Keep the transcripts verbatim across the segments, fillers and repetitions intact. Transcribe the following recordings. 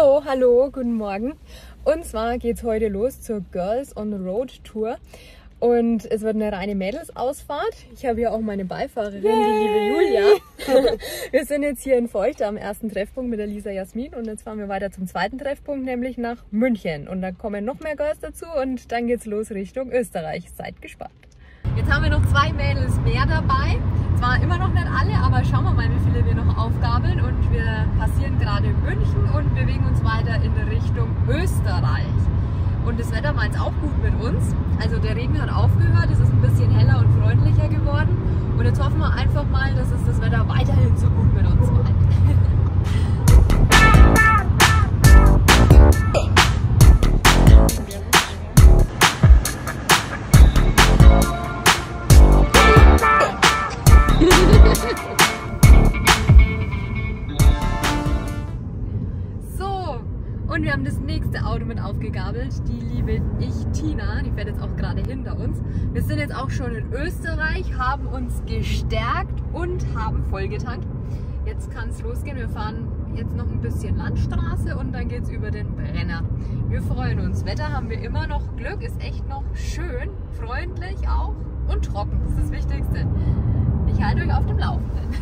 So, hallo, guten Morgen. Und zwar geht es heute los zur Girls on the Road Tour. Und es wird eine reine Mädelsausfahrt. Ich habe hier auch meine Beifahrerin, Yay! Die liebe Julia. Wir sind jetzt hier in Feucht am ersten Treffpunkt mit der Lisa Jasmin und jetzt fahren wir weiter zum zweiten Treffpunkt, nämlich nach München. Und dann kommen noch mehr Girls dazu und dann geht's los Richtung Österreich. Seid gespannt. Jetzt haben wir noch zwei Mädels mehr dabei. Zwar immer noch nicht alle, aber schauen wir mal, wie viele wir noch aufgabeln. Und wir passieren gerade München und bewegen uns weiter in Richtung Österreich. Und das Wetter meint es auch gut mit uns. Also der Regen hat aufgehört, es ist ein bisschen heller und freundlicher geworden. Und jetzt hoffen wir einfach mal, dass es das Wetter weiterhin so gut mit uns meint. Und wir haben das nächste Auto mit aufgegabelt, die liebe ich Tina, die fährt jetzt auch gerade hinter uns. Wir sind jetzt auch schon in Österreich, haben uns gestärkt und haben vollgetankt. Jetzt kann es losgehen, wir fahren jetzt noch ein bisschen Landstraße und dann geht es über den Brenner. Wir freuen uns, Wetter haben wir immer noch, Glück ist echt noch schön, freundlich auch und trocken, das ist das Wichtigste. Ich halte euch auf dem Laufenden.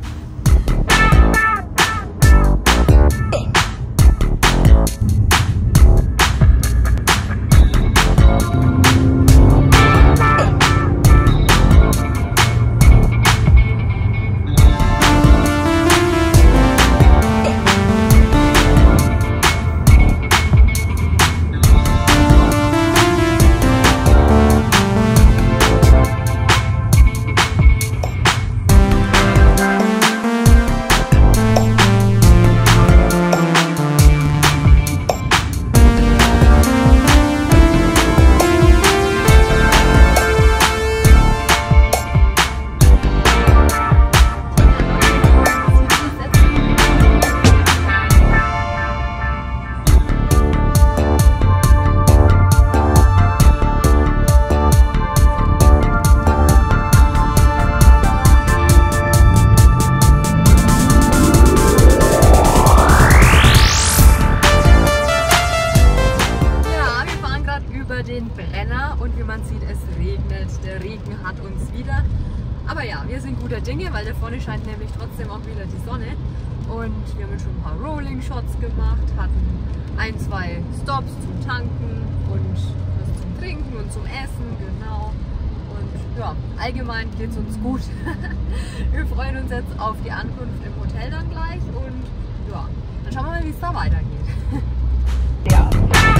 Den Brenner und wie man sieht, es regnet. Der Regen hat uns wieder. Aber ja, wir sind guter Dinge, weil da vorne scheint nämlich trotzdem auch wieder die Sonne. Und wir haben schon ein paar Rolling Shots gemacht, hatten ein, zwei Stops zum Tanken und was zum Trinken und zum Essen, genau. Und ja, allgemein geht es uns gut. Wir freuen uns jetzt auf die Ankunft im Hotel dann gleich und ja, dann schauen wir mal, wie es da weitergeht. Ja.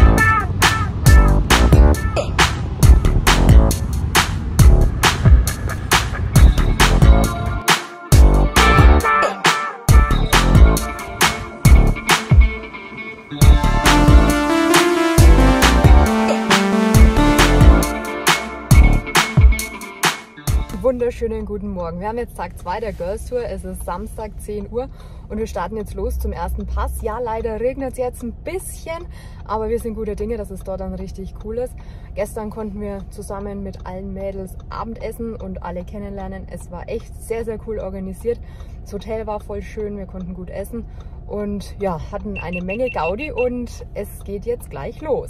Wunderschönen guten Morgen. Wir haben jetzt Tag zwei der Girls Tour. Es ist Samstag zehn Uhr und wir starten jetzt los zum ersten Pass. Ja, leider regnet es jetzt ein bisschen, aber wir sind guter Dinge, dass es dort dann richtig cool ist. Gestern konnten wir zusammen mit allen Mädels Abendessen und alle kennenlernen. Es war echt sehr, sehr cool organisiert. Das Hotel war voll schön, wir konnten gut essen und ja, hatten eine Menge Gaudi und es geht jetzt gleich los.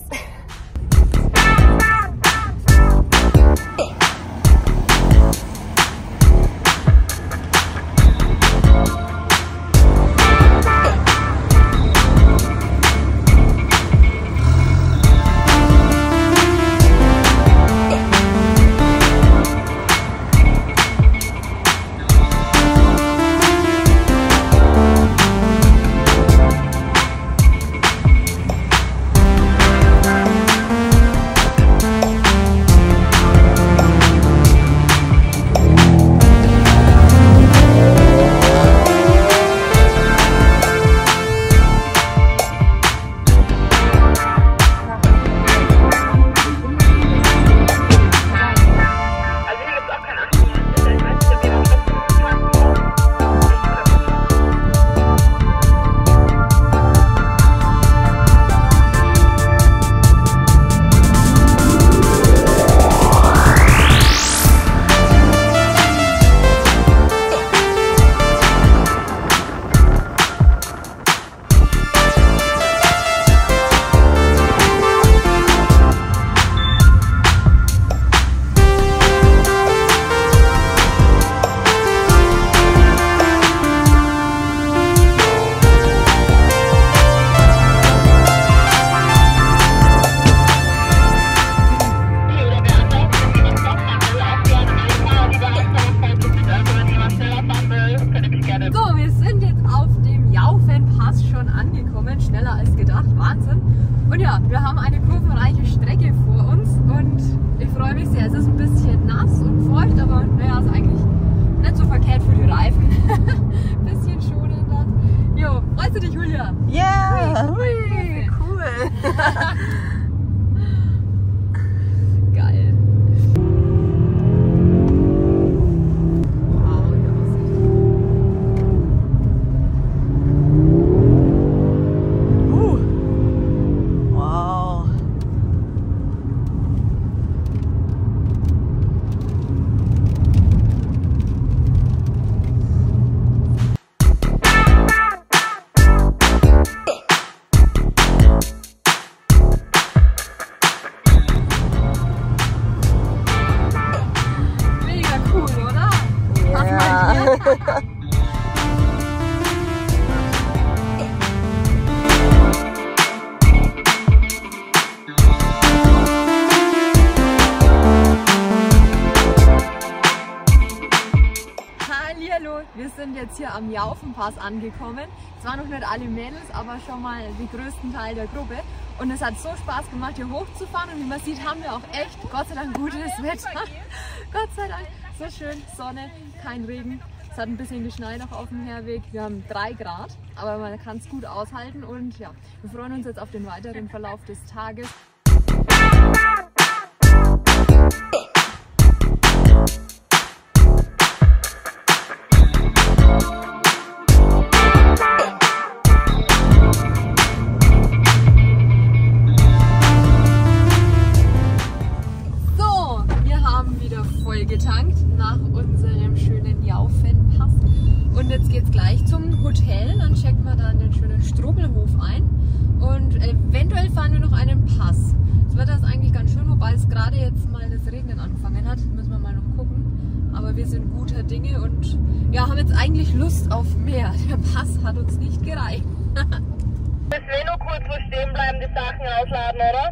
schneller als gedacht. Wahnsinn. Und ja, wir haben eine kurvenreiche Strecke vor uns und ich freue mich sehr. Es ist ein bisschen nass und feucht, aber naja, ist eigentlich nicht so verkehrt für die Reifen. Bisschen schonender. Jo, freust du dich, Julia? Ja, hui, cool. Geil. Hallihallo, wir sind jetzt hier am Jaufenpass angekommen. Zwar noch nicht alle Mädels, aber schon mal den größten Teil der Gruppe. Und es hat so Spaß gemacht, hier hochzufahren. Und wie man sieht, haben wir auch echt, Gott sei Dank, gutes Wetter. Gott sei Dank, so schön, Sonne, kein Regen. Es hat ein bisschen geschneit auch auf dem Herweg. Wir haben drei Grad, aber man kann es gut aushalten. Und ja, wir freuen uns jetzt auf den weiteren Verlauf des Tages. Getankt nach unserem schönen Jaufenpass und jetzt geht es gleich zum Hotel, dann checken wir da den schönen Strobelhof ein und eventuell fahren wir noch einen Pass. Das Wetter ist eigentlich ganz schön, wobei es gerade jetzt mal das Regnen angefangen hat, müssen wir mal noch gucken, aber wir sind guter Dinge und ja, haben jetzt eigentlich Lust auf mehr. Der Pass hat uns nicht gereicht. Müssen wir nur kurz wo stehen bleiben, die Sachen ausladen, oder?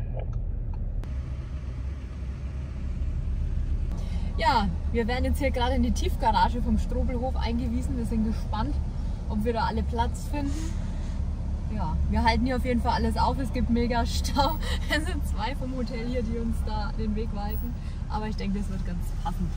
Ja, wir werden jetzt hier gerade in die Tiefgarage vom Strobelhof eingewiesen. Wir sind gespannt, ob wir da alle Platz finden. Ja, wir halten hier auf jeden Fall alles auf. Es gibt mega Stau. Es sind zwei vom Hotel hier, die uns da den Weg weisen. Aber ich denke, das wird ganz passend.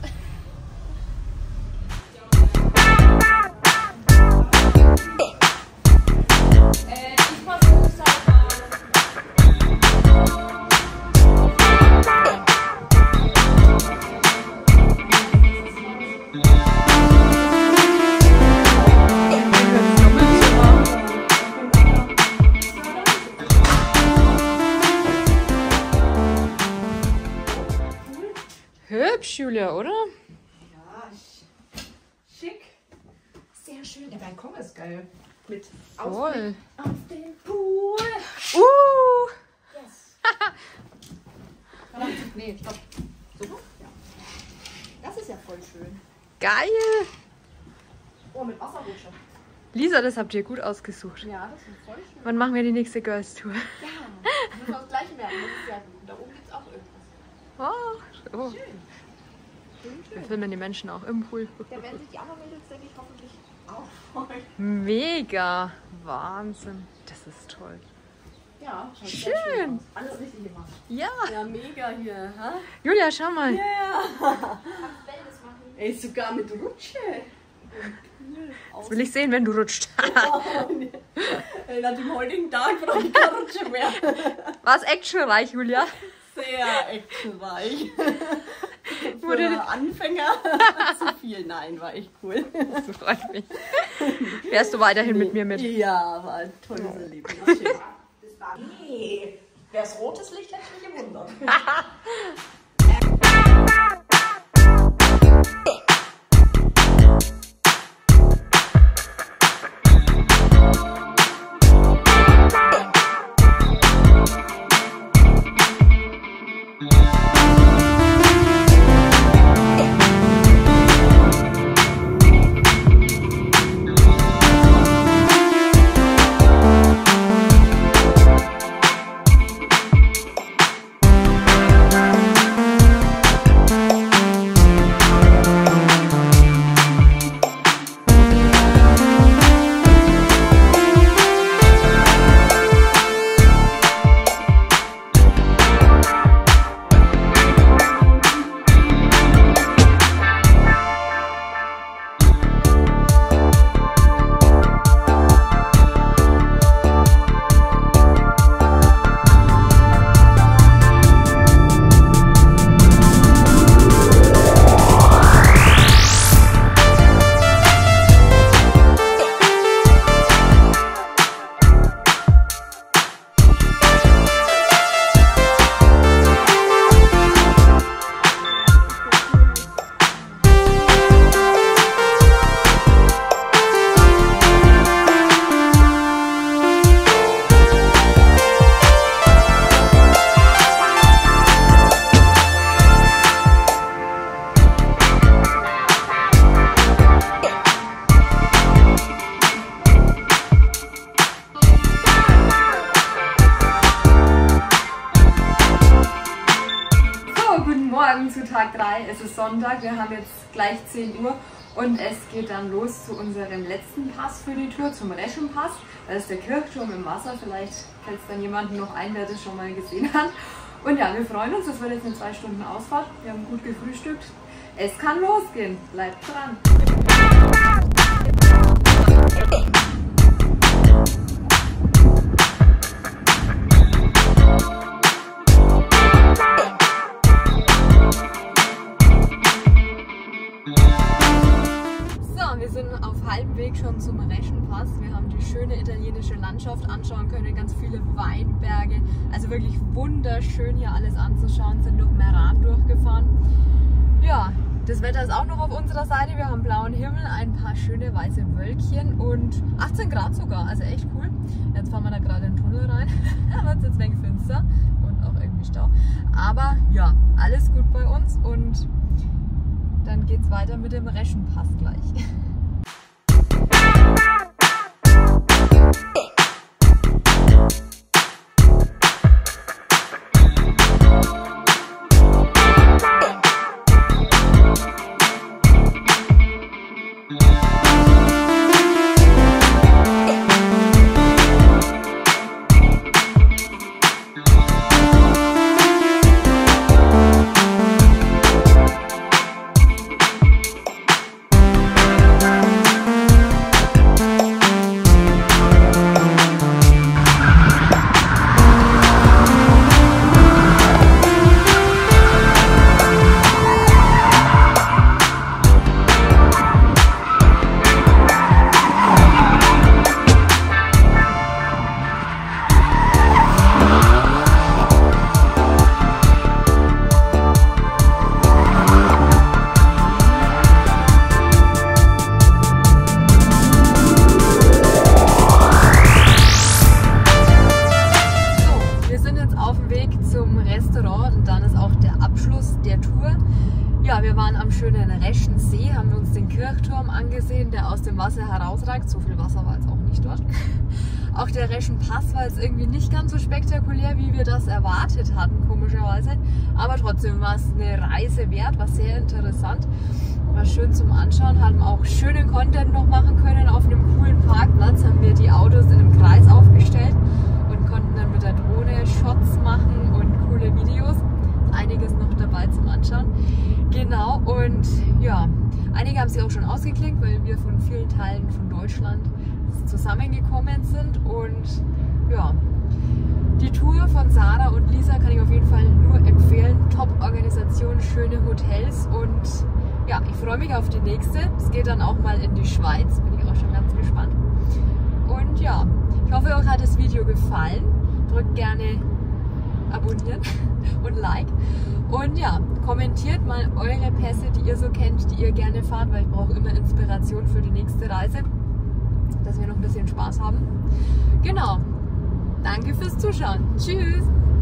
Hübsch, Julia, oder? Ja, schick. Sehr schön. Der Balkon ist geil. Mit Ausblick auf den Pool. Uh! Yes. Nee, stopp. So? Ja. Das ist ja voll schön. Geil! Oh, mit Wasserrutsche. Lisa, das habt ihr gut ausgesucht. Ja, das ist voll schön. Wann machen wir die nächste Girls Tour? Ja, das müssen wir uns gleich merken. Das ist ja gut. Da oben gibt es auch irgendwas. Oh, oh. Schön. Schön, schön. Wir filmen die Menschen auch im Pool. Da werden sich die anderen Mädels, denke ich, hoffentlich auch freuen. Mega! Wahnsinn. Das ist toll. Ja, schaut Schön. sehr schön aus. Alles richtig gemacht. Ja! Ja, mega hier. Ha? Julia, schau mal. Ja. Yeah. Ey, sogar mit Rutsche. Das will ich sehen, wenn du rutscht. Oh, nee. Ey, nach dem heutigen Tag brauche ich keine Rutsche mehr. War es actionreich, Julia? Sehr actionreich. Wurde Für Anfänger zu viel. Nein, war echt cool. Das freut mich. Fährst du weiterhin Nee. mit mir mit? Ja, war ein tolles Erlebnis. Das war nee. Wär's rotes Licht, hätte ich mich gewundert. willkommen zu Tag drei. Es ist Sonntag, wir haben jetzt gleich zehn Uhr und es geht dann los zu unserem letzten Pass für die Tour, zum Reschenpass. Da ist der Kirchturm im Wasser, vielleicht fällt es dann jemandem noch ein, der das schon mal gesehen hat. Und ja, wir freuen uns, das wird jetzt eine zwei Stunden Ausfahrt. Wir haben gut gefrühstückt. Es kann losgehen, bleibt dran. Wir sind auf halbem Weg schon zum Reschenpass. Wir haben die schöne italienische Landschaft anschauen können, ganz viele Weinberge. Also wirklich wunderschön hier alles anzuschauen, sind durch Meran durchgefahren. Ja, das Wetter ist auch noch auf unserer Seite. Wir haben blauen Himmel, ein paar schöne weiße Wölkchen und achtzehn Grad sogar, also echt cool. Jetzt fahren wir da gerade in den Tunnel rein. Da wird es jetzt ein wenig finster und auch irgendwie Stau. Aber ja, alles gut bei uns und dann geht es weiter mit dem Reschenpass gleich. Ja, wir waren am schönen Reschensee, haben uns den Kirchturm angesehen, der aus dem Wasser herausragt. So viel Wasser war jetzt auch nicht dort. Auch der Reschenpass war jetzt irgendwie nicht ganz so spektakulär, wie wir das erwartet hatten, komischerweise. Aber trotzdem war es eine Reise wert, war sehr interessant. War schön zum Anschauen, haben auch schönen Content noch machen können. Auf einem coolen Parkplatz haben wir die Autos in einem Kreis aufgestellt und konnten dann mit der Drohne Shots machen und coole Videos. Einiges noch dabei zum Anschauen. Genau, und ja, einige haben sich auch schon ausgeklinkt, weil wir von vielen Teilen von Deutschland zusammengekommen sind. Und ja, die Tour von Sarah und Lisa kann ich auf jeden Fall nur empfehlen. Top-Organisation, schöne Hotels und ja, ich freue mich auf die nächste. Es geht dann auch mal in die Schweiz, bin ich auch schon ganz gespannt. Und ja, ich hoffe, euch hat das Video gefallen. Drückt gerne abonnieren und Like. Und ja, kommentiert mal eure Pässe, die ihr so kennt, die ihr gerne fahrt, weil ich brauche immer Inspiration für die nächste Reise, dass wir noch ein bisschen Spaß haben. Genau. Danke fürs Zuschauen. Tschüss!